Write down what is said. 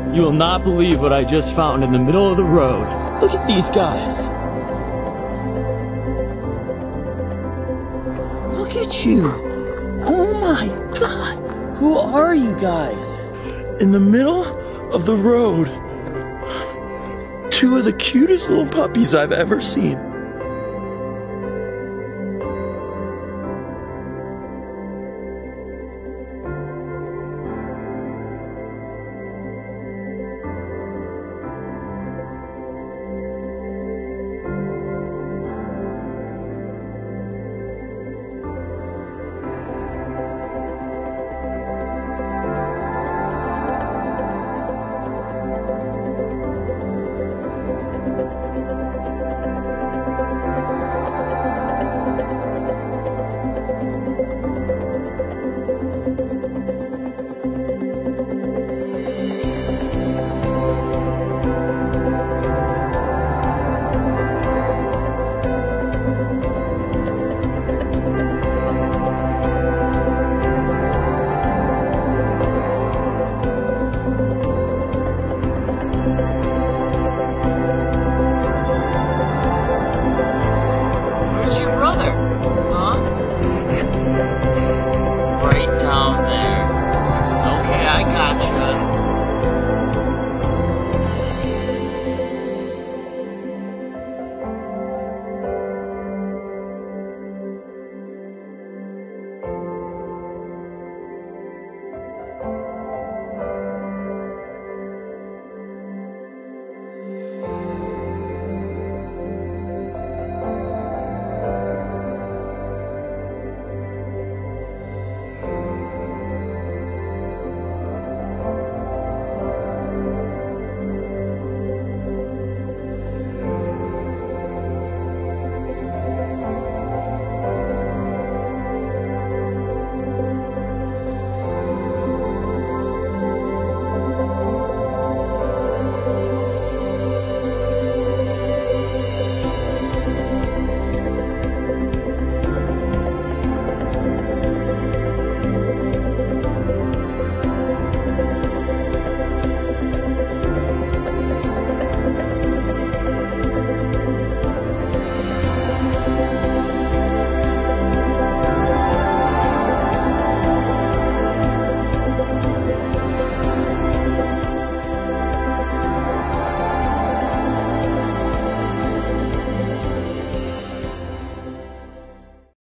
You will not believe what I just found in the middle of the road. Look at these guys. Look at you. Oh my God. Who are you guys? In the middle of the road. Two of the cutest little puppies I've ever seen.